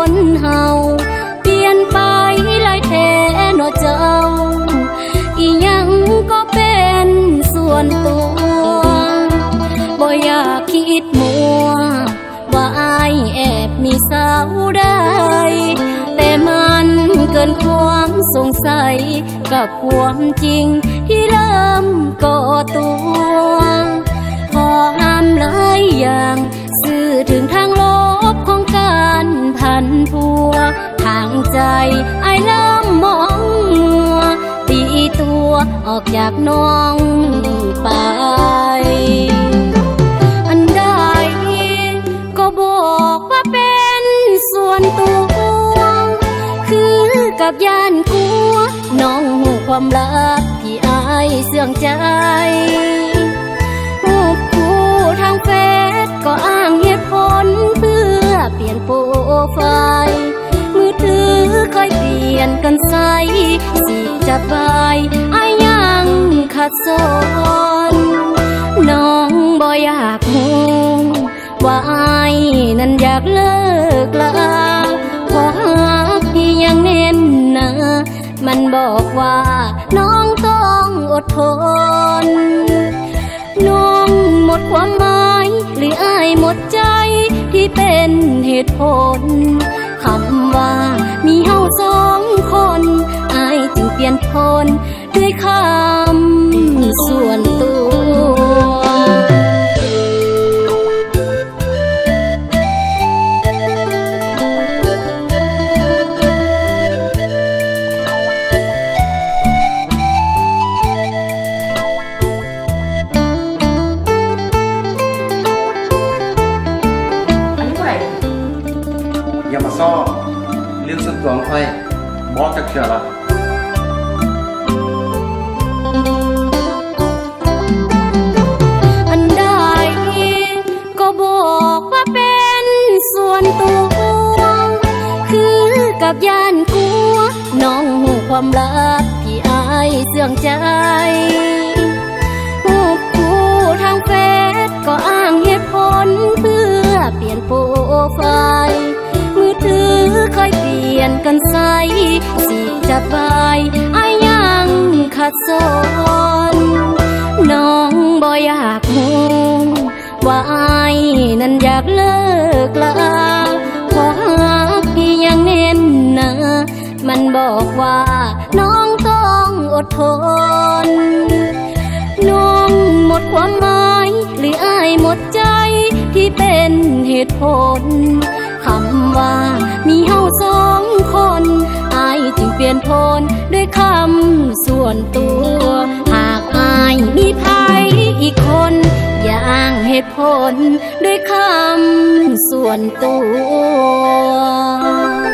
คนเฮาเปลี่ยนไปหลายแท้เนาะเจ้าอีหยังก็เป็นส่วนตัวบ่อยากคิดมัวว่าอายแอบมีสาวใดแต่มันเกินความสงสัยกับความจริงที่เริ่มก่อตัวขอห้ามหลายอย่างสื่อถึงทางลบของการพันผัวทางใจไอ้เริ่มมองมัวตีตัวออกจากน้องไปอันใดก็บอกว่าเป็นส่วนตัวคือกับย่านกลัวน้องหูความลับที่อายเสื่องใจหูคู่ทางเฟซก็อ้างเหตุผลเพื่อเปลี่ยนโปรไฟล์มือถือค่อยเปลี่ยนกันใส่สิจะบายอายยังขัดสนน้องบ่อยากหูว่าอายนั้นอยากเลิกลาขอหักที่ยังเน้นนะมันบอกว่าน้องต้องอดทนน้องหมดความหมายหรืออายหมดใจที่เป็นเหตุผลคำว่ามีเฮาสองคนอายจึงเปลี่ยนทนด้วยคำส่วนตัวอย่ามาซ้อเรื่องส่วนตัวของใครบอกจะเชื่อละอันใดก็บอกว่าเป็นส่วนตัวคือกับย่านกลัวน้องหูความลับที่อายเสื่องใจหูคู่ทางเฟซก็อ้างเหตุผลเพื่อเปลี่ยนโปรไฟล์มือถือค่อยเปลี่ยนกันใส่สิจะบายอายยังขัดสนน้องบ่อยากหูว่าอายนั้นอยากเลิกลาขอหักที่ยังเน้นนะมันบอกว่าน้องต้องอดทนน้องหมดความหมายหรืออายหมดใจที่เป็นเหตุผลคำว่ามีเฮาสองคนอายจึงเปลี่ยนพลด้วยคำส่วนตัวหากอายมีภัยอีกคนอย่างเหตุผลด้วยคำส่วนตัว